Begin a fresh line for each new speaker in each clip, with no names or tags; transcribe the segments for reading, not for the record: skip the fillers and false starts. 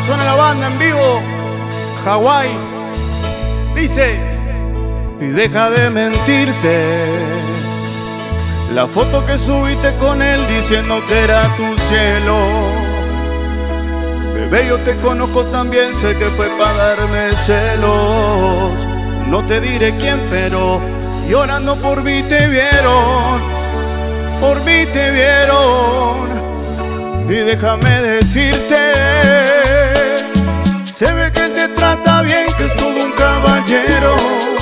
suena la banda en vivo, Hawái. Dice: y deja de mentirte, la foto que subiste con él diciendo que era tu cielo. Bebé, yo te conozco también, sé que fue para darme celos. No te diré quién, pero llorando por mí te vieron, por mí te vieron. Y déjame decirte, se ve que él te trata bien, que es todo un caballero,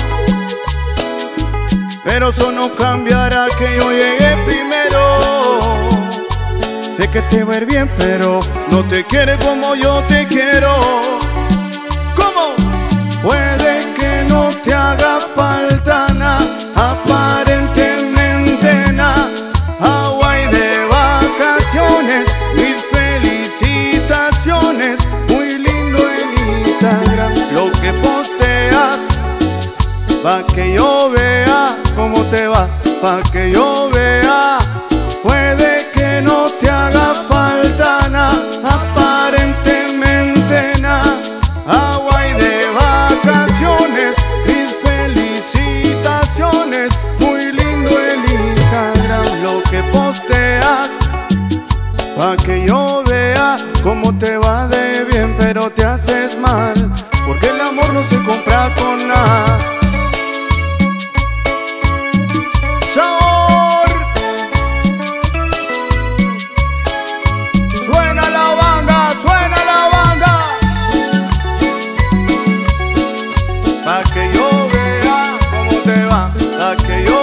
pero eso no cambiará que yo llegué primero. Sé que te va a ir bien, pero no te quiere como yo te quiero. ¿Cómo? Puede que no te haga falta nada, aparentemente nada. Hawái de vacaciones, mis felicitaciones. Muy lindo en Instagram lo que posteas, pa' que yo vea cómo te va, pa' que yo vea. Puede que no te haga falta nada, aparentemente nada. Hawái de vacaciones, mis felicitaciones. Muy lindo el Instagram lo que posteas, pa' que yo vea cómo te va de bien, pero te haces mal, porque el amor no se compra con nada. ¡Sabor! Suena la banda, suena la banda, pa' que yo vea cómo te va, pa' que yo.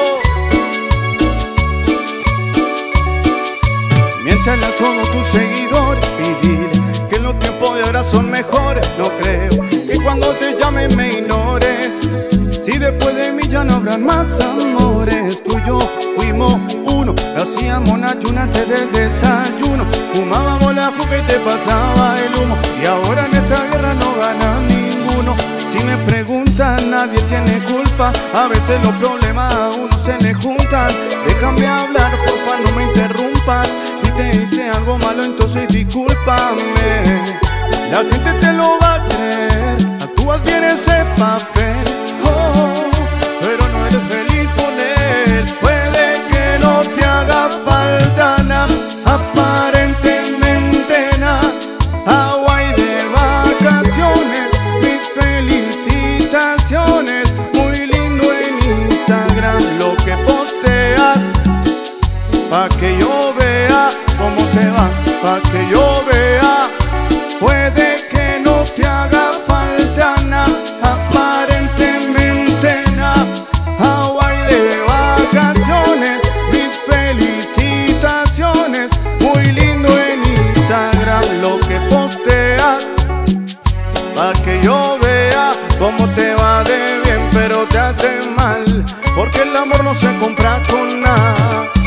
Miéntale a todos tus seguidores y dile que los tiempos de ahora son mejores. No creo que cuando te llame me ignores, si después de mí ya no habrán más amores. Tú y yo fuimos uno, hacíamos ayuno antes del desayuno, fumábamos la juca y te pasaba el humo. Y ahora en esta guerra no gana ninguno. Si me preguntan, nadie tiene culpa, a veces los problemas a uno se le juntan. Déjame hablar, porfa, no me interrumpas. Si te hice algo malo, entonces discúlpame. La gente te lo va a creer, actúas bien ese papel, pero no eres feliz con él. Puede que no te haga falta nada, aparentemente nada. Hawái de vacaciones, mis felicitaciones. Muy lindo en Instagram lo que posteas, pa' que yo vea cómo te va, pa' que yo vea. Puede que no te haga falta nada, aparentemente nada. Hawái de vacaciones, mis felicitaciones. Muy lindo en Instagram lo que posteas, pa' que yo vea cómo te va de bien, pero te hace mal, porque el amor no se compra con nada.